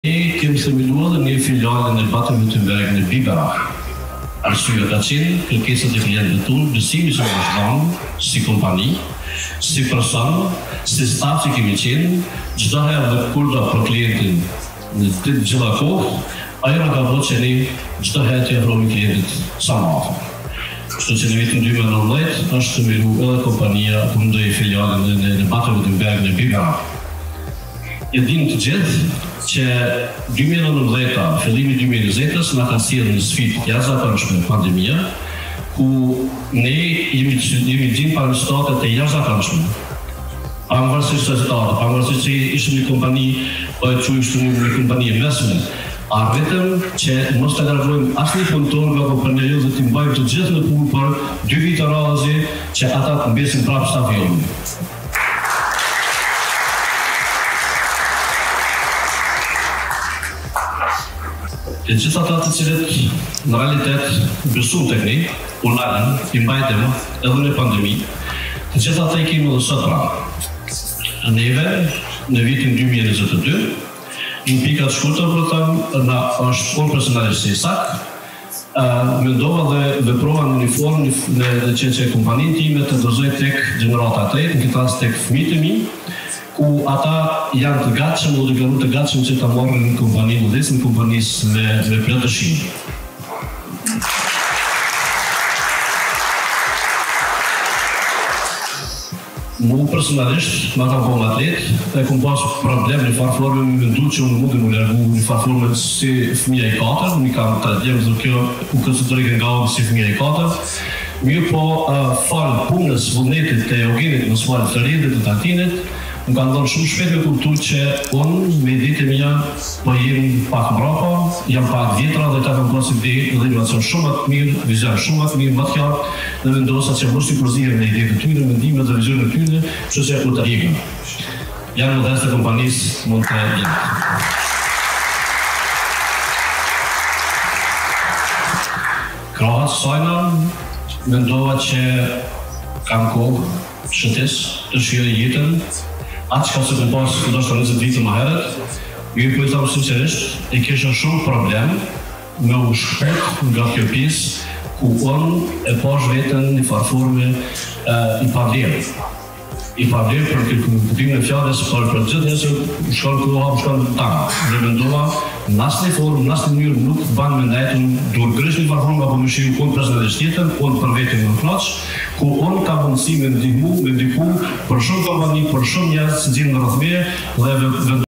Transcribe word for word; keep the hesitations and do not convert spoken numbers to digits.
Ne kemi themeluar dhe një filiale në Baden-Württemberg në Biberach. Arsyeja ka qenë kërkesat e klientëve tonë, besimi që është dhënë si kompani, si person, si staf që kemi qenë, çdo herë dhe kur do për klientin në të gjitha kohë, ajo nga votë që ne çdo herë të ofrojmë klientit sa më afër. Kështu që në vitin dy mijë e nëntëdhjetë është themeluar edhe kompania ku ndoi filialen në, në Baden-Württemberg në Biberach. E dinë të gjithë që dy mijë e nëntëdhjetë, fillimi dy mijë e njëzet na ka sjellë një sfidë të jashtëzakonshme, pandemia, ku ne jemi jemi gjithë para shtatet e jashtëzakonshme. Pavarësisht se stati, pavarësisht se ishte një kompani, po e quajmë një kompani e mesme, arritëm që mos të largojmë asnjë punëtor nga kompania dhe të mbajmë të gjithë në punë për dy vite radhë që ata të mbesin prapë stafin. E gjithë ata të cilët në realitet besuan tek ne, u nalën, i mbajtëm edhe në pandemi, të gjithë ata i kemi edhe sot pranë. Neve, në vitin dy mijë e njëzet e dy, në pikat shkurtër për të thënë, na është por personalisht se sak, mendova dhe veprova në një formë në që që kompaninë time të dozoj tek gjenerata e tretë, në këtë rast tek fëmijët e mi, ku ata janë të gatshëm dhe deklaruar të gatshëm që ta marrin në kompaninë dhe në kompanisë me me plotësim. Mu personalisht, ma kam po atlet, e kom pas problem në farforme me mendu që unë mund të më largu në farforme si fëmija i katër, unë kam të djemë dhe kjo u konsideroj nga unë si fëmija i katër. Mirë po uh, falë punës vullnetit të Eugenit në smalë të rrindit të tatinit, më kanë dhënë shumë shpejt me kuptu që unë me ditë e mija po jem pak mbrapa, jam pak vjetra dhe ta kam pas ide dhe inovacion shumë atë mirë, vizion shumë atë mirë, më të qartë, dhe vendosa që mos t'i përzihem në ide të tyre, mendimet dhe vizionet të tyre, që që u të rrigën. Janë në dhestë të kompanisë mund të jetë. Krahas sajna, mendova që kam kohë, shëtes, të shijoj jetën, atë që ka se kom pas ndoshta njëzet vite më herët, ju i pojtam sinqerisht, e kesha shumë problem me u shpet nga kjo pjesë ku unë e pash vetën një farforme i pavlerë. I pavlerë për këtë kuptimin e fjalës, për për gjithë njëse u shkon koha, u shkon tanë. Dhe mendova, në asnjë formë, në asnjë mënyrë nuk ban me ndajtën duhet krysh një farforme apo më shiu unë personalisht jetën, unë për vetën në knaq, ku unë ka mundësi me ndihmu, me ndiku për shumë kompani, për shumë njerëz që gjejnë në rreth meje dhe